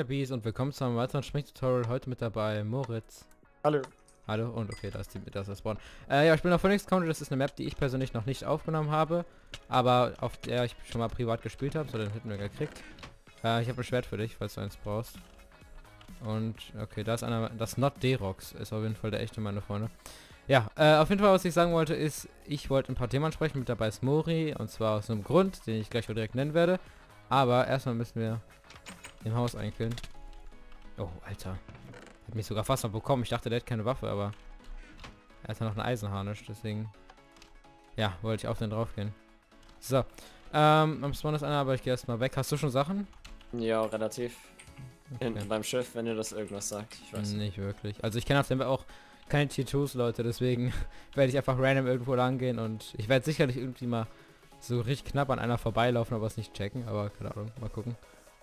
meine Bees und willkommen zu einem weiteren Schminktutorial. Heute mit dabei Moritz. Hallo. Hallo und okay, da ist das Spawn. Ja, ich bin auf Phoenix Country, das ist eine Map, die ich persönlich noch nicht aufgenommen habe, aber auf der ich schon mal privat gespielt habe, so den hätten wir gekriegt. Ich habe ein Schwert für dich, falls du eins brauchst. Und okay, da ist einer, das Not D-Rocks ist auf jeden Fall der echte, meine Freunde. Ja, auf jeden Fall, was ich sagen wollte, ist, ich wollte ein paar Themen ansprechen, mit dabei ist Mori, und zwar aus einem Grund, den ich gleich direkt nennen werde. Aber erstmal müssen wir im Haus einkillen. Oh, Alter. Hat mich sogar fast noch bekommen. Ich dachte, der hat keine Waffe, aber er hat ja noch einen Eisenharnisch, deswegen ja, wollte ich auf den drauf gehen. So. Am Spawn ist einer, aber ich gehe erstmal weg. Hast du schon Sachen? Ja, relativ. Okay. Hinten beim Schiff, wenn ihr das irgendwas sagt. Ich weiß nicht wirklich. Also ich kenne auf dem auch keine Tier 2s, Leute, deswegen werde ich einfach random irgendwo lang gehen und ich werde sicherlich irgendwie mal so richtig knapp an einer vorbeilaufen, aber es nicht checken, aber keine Ahnung, mal gucken.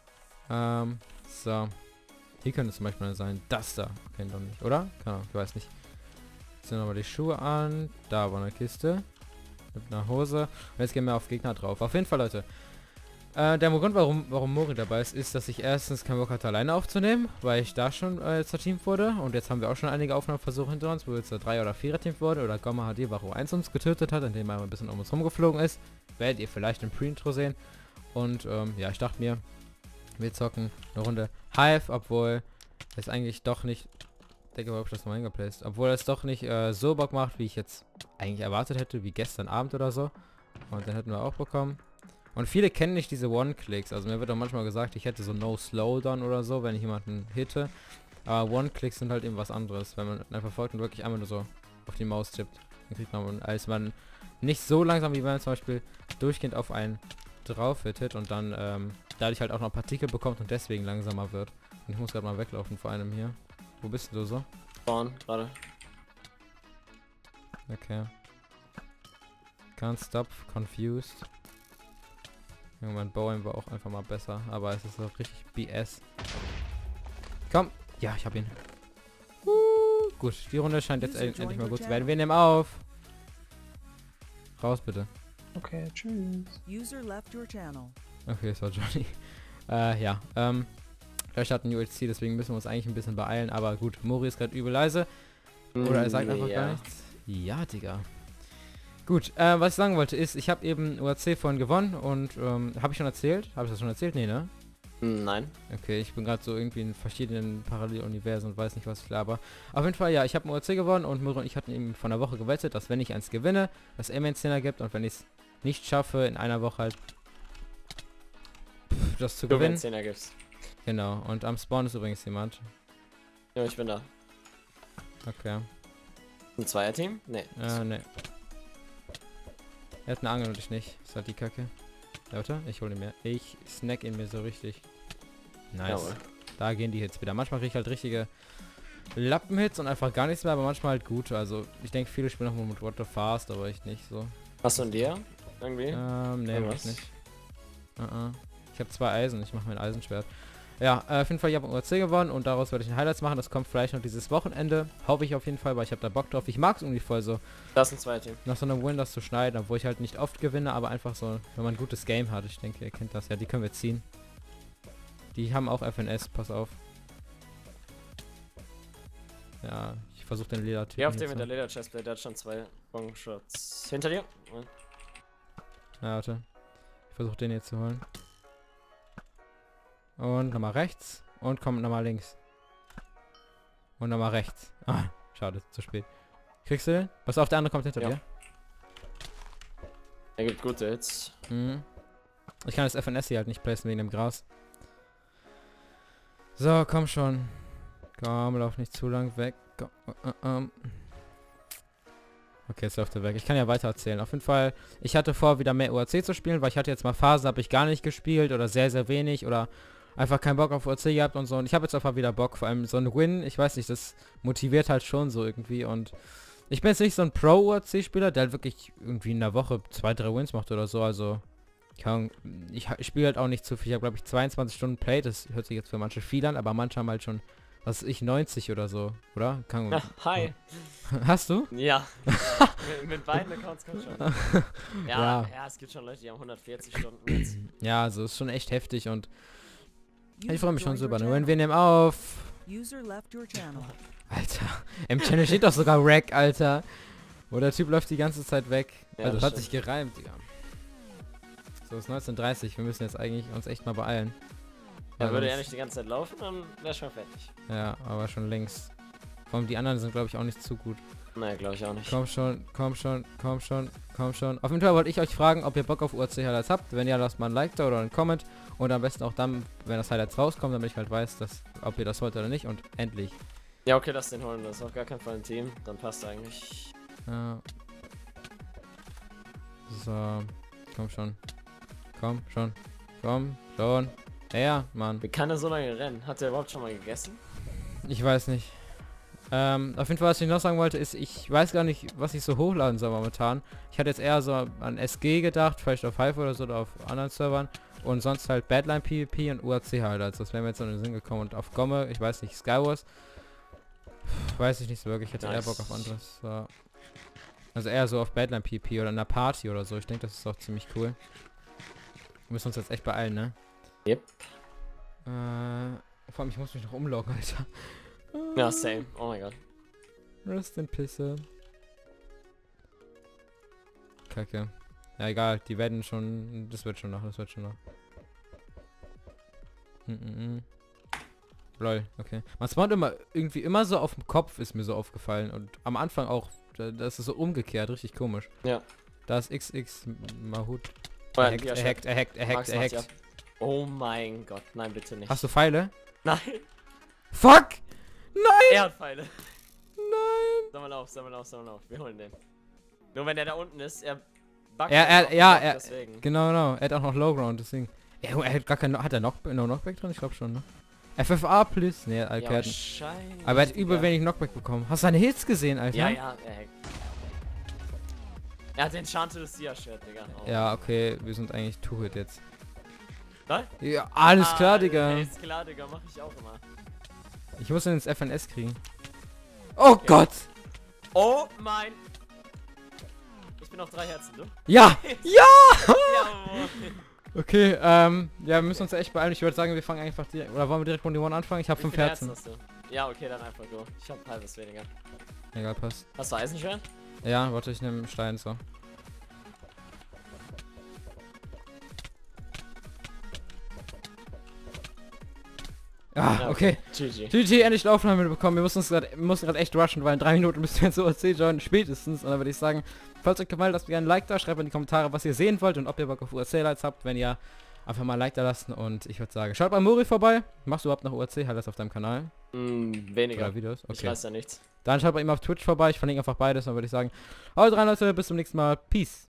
So. Hier könnte es zum Beispiel sein. Das da. Okay, doch nicht, oder? Keine Ahnung, ich weiß nicht. Ziehen wir mal die Schuhe an. Da war eine Kiste. Mit einer Hose. Und jetzt gehen wir auf Gegner drauf. Auf jeden Fall, Leute. Der Grund, warum Mori dabei ist, dass ich erstens keinen Bock hatte, alleine aufzunehmen, weil ich da schon zerteamt wurde. Und jetzt haben wir auch schon einige Aufnahmeversuche hinter uns, wo jetzt 3 oder 4 teamt wurde. Oder Gomma HD Wacho 1 uns getötet hat, indem er ein bisschen um uns rumgeflogen ist. Werdet ihr vielleicht im Pre-Intro sehen. Und ja, ich dachte mir, wir zocken eine Runde Hive, obwohl es eigentlich doch nicht... Ich denke mal, ob ich das nochmal hingeplaced. Obwohl es doch nicht so Bock macht, wie ich jetzt eigentlich erwartet hätte, wie gestern Abend oder so. Und den hätten wir auch bekommen. Und viele kennen nicht diese One-Clicks. Also mir wird auch manchmal gesagt, ich hätte so No Slowdown oder so, wenn ich jemanden hitte. Aber One-Clicks sind halt eben was anderes. Wenn man einfach folgt und wirklich einmal nur so auf die Maus tippt. Dann kriegt man, als man nicht so langsam, wie wenn man zum Beispiel durchgehend auf einen drauf hittet und dann dadurch halt auch noch Partikel bekommt und deswegen langsamer wird. Und ich muss gerade mal weglaufen vor einem hier. Wo bist du so? Spawn, gerade. Okay. Can't stop, confused. Ja, mein Bowing war auch einfach mal besser, aber es ist auch richtig BS. Komm! Ja, ich hab ihn. Gut, die Runde scheint jetzt endlich mal gut zu werden. Wir nehmen auf. Raus bitte. Okay, tschüss. User left your channel. Okay, es war Johnny. Ja, vielleicht hat ein UHC, deswegen müssen wir uns eigentlich ein bisschen beeilen, aber gut, Mori ist gerade übel leise. Oder er sagt einfach gar nichts. Ja, Digga. Gut, was ich sagen wollte ist, ich habe eben UHC vorhin gewonnen und, habe ich schon erzählt? Habe ich das schon erzählt? Nee, ne? Nein. Okay, ich bin gerade so irgendwie in verschiedenen Paralleluniversen und weiß nicht, was ich laber. Auf jeden Fall, ja, ich habe ein UHC gewonnen und Mori und ich hatten eben vor einer Woche gewettet, dass wenn ich eins gewinne, dass er mir einen 10er gibt und wenn ich es nicht schaffe, in einer Woche halt das zu gewinnen. 10er gibt's. Genau, und am Spawn ist übrigens jemand. Ja, ich bin da. Okay. Ein Zweierteam? Nee. Ne. Er hat eine Angel und ich nicht. Ist halt die Kacke. Leute, ich hole ihn mir. Ich snack ihn mir so richtig. Nice. Jawohl. Da gehen die Hits wieder. Manchmal kriege ich halt richtige Lappenhits und einfach gar nichts mehr, aber manchmal halt gute. Also ich denke, viele spielen nochmal mit What the Fast, aber ich nicht so. Hast du ein Dir? Irgendwie? Nee, was nicht. Ich habe 2 Eisen. Ich mache mir ein Eisenschwert. Ja, auf jeden Fall, ich habe ein UHC gewonnen und daraus werde ich ein Highlights machen. Das kommt vielleicht noch dieses Wochenende. Hoffe ich auf jeden Fall, weil ich habe da Bock drauf. Ich mag es irgendwie voll so. Das ist ein Zweierteam. Nach so einem Win das zu schneiden, obwohl ich halt nicht oft gewinne, aber einfach so, wenn man ein gutes Game hat. Ich denke, ihr kennt das. Ja, die können wir ziehen. Die haben auch FNS, pass auf. Ja, ich versuche den Leder-Typen. Geh auf den mit der Leder-Chestplate, der hat schon 2 Bongshots. Hinter dir. Ja, warte. Ich versuche den jetzt zu holen. Und nochmal rechts. Und kommt nochmal links. Und nochmal rechts. Ah, schade, zu spät. Kriegst du den? Pass auf, der andere kommt hinter dir. Er gibt gute Hits. Mhm. Ich kann das FNS hier halt nicht placen wegen dem Gras. So, komm schon. Komm, lauf nicht zu lang weg. Okay, jetzt läuft er weg. Ich kann ja weiter erzählen. Auf jeden Fall, ich hatte vor, wieder mehr UHC zu spielen, weil ich hatte jetzt mal Phasen, habe ich gar nicht gespielt oder sehr, sehr wenig oder einfach keinen Bock auf UHC gehabt und so. Und ich habe jetzt einfach wieder Bock. Vor allem so ein Win, ich weiß nicht, das motiviert halt schon so irgendwie. Und ich bin jetzt nicht so ein Pro-UHC-Spieler, der halt wirklich irgendwie in der Woche 2, 3 Wins macht oder so. Also, ich spiele halt auch nicht zu viel. Ich habe, glaube ich, 22 Stunden Play. Das hört sich jetzt für manche viel an, aber manche haben halt schon, was weiß ich, 90 oder so, oder? Hi. Hast du? Ja. mit beiden Accounts kommt schon. Ja, es gibt schon Leute, die haben 140 Stunden jetzt. Ja, also ist schon echt heftig und Ich freue mich schon joined so your über den channel. Win. Wir nehmen auf. User left your channel. Alter, im Channel steht doch sogar Rack, Alter. Wo der Typ läuft die ganze Zeit weg. Ja, Also das das hat sich gereimt, Digga. So, es ist 19:30. Wir müssen jetzt eigentlich uns echt mal beeilen. Ja, Weil würde er sonst- nicht die ganze Zeit laufen, dann wäre schon fertig. Ja, aber schon längst. Vor allem die anderen sind, glaube ich, auch nicht zu gut. Naja, glaube ich auch nicht. Komm schon, komm schon, komm schon, komm schon. Auf jeden Fall wollte ich euch fragen, ob ihr Bock auf UAC-Highlights habt. Wenn ja, lasst mal ein Like da oder einen Comment. Und am besten auch dann, wenn das Highlights rauskommt, damit ich halt weiß, dass, ob ihr das wollt oder nicht. Und endlich. Ja, okay, lass den holen. Das ist auf gar keinen Fall ein Team. Dann passt eigentlich. Ja. So, komm schon. Komm schon. Komm schon. Ja, Mann. Wie kann er so lange rennen? Hat er überhaupt schon mal gegessen? Ich weiß nicht. Auf jeden Fall, was ich noch sagen wollte, ist, ich weiß gar nicht, was ich so hochladen soll momentan. Ich hatte jetzt eher so an SG gedacht, vielleicht auf Hive oder so oder auf anderen Servern. Und sonst halt Badline PvP und UAC Highlights. Das wäre mir jetzt so in den Sinn gekommen. Und auf Gomme, ich weiß nicht, Skywars. Weiß ich nicht so wirklich. Ich hätte eher Nice. Bock auf anderes. So. Also eher so auf Badline PvP oder in einer Party oder so. Ich denke, das ist auch ziemlich cool. Wir müssen uns jetzt echt beeilen, ne? Yep. Vor allem, ich muss mich noch umloggen, Alter. Ja, same. Oh mein Gott. Rest in Pisse. Kacke. Ja, egal, die werden schon... Das wird schon noch, das wird schon noch. Lol, okay. Man spawnt immer, irgendwie immer so auf dem Kopf, ist mir so aufgefallen. Und am Anfang auch, das ist so umgekehrt, richtig komisch. Ja. Da ist XX Mahut. Oh, ja, Er hackt, ja, er hackt, er hackt, er hackt, Max er macht ja. hackt. Oh mein Gott. Nein, bitte nicht. Hast du Pfeile? Nein. Fuck! Nein! Er hat Pfeile. Nein! Sammel auf, sammel auf, sammel auf. Wir holen den. Nur wenn der da unten ist, er backt. Deswegen. Genau. Er hat auch noch Lowground, deswegen. Er hat gar kein... Hat er noch Knockback drin? Ich glaube schon, ne? FFA plus. Ne, Ja, Alper. wahrscheinlich. Aber er hat übel Digga. wenig Knockback bekommen. Hast du seine Hits gesehen, Alter? Ja, ja, er hackt. Er hat den Enchanted Lucia-Shirt, Digga. Oh. Ja, okay, wir sind eigentlich Two-Hit jetzt. Nein? Ja, alles klar, Digga. Ist klar, Digga, mach ich auch immer. Ich muss ihn ins FNS kriegen. Oh Gott! Oh mein. Ich bin auf 3 Herzen, du? Ja! Ja! Jawohl. Okay, ja, wir müssen uns echt beeilen. Ich würde sagen, wir fangen einfach direkt... Oder wollen wir direkt Runde 1 anfangen? Ich habe Wie 5 viele Herzen. hast du? Ja, okay, dann einfach go. Ich hab halbes weniger. Egal, passt. Hast du Eisenschwert? Ja, warte, ich nehme Stein, so. Ah, Ja, okay. GG. GG, endlich Aufnahme bekommen. Wir mussten gerade echt rushen, weil in 3 Minuten müssen wir ins OC joinen, spätestens. Und dann würde ich sagen, falls euch gefallen, lasst mir gerne ein Like da, schreibt in die Kommentare, was ihr sehen wollt und ob ihr Bock auf UAC-Lights habt. Wenn ja, einfach mal ein Like da lassen und ich würde sagen, schaut bei Muri vorbei. Machst du überhaupt noch UAC? Halt das auf deinem Kanal? Weniger. Oder Videos? Ich Okay. weiß ja nichts. Dann schaut bei ihm auf Twitch vorbei. Ich verlinke einfach beides. Dann würde ich sagen, haut rein, Leute. Bis zum nächsten Mal. Peace.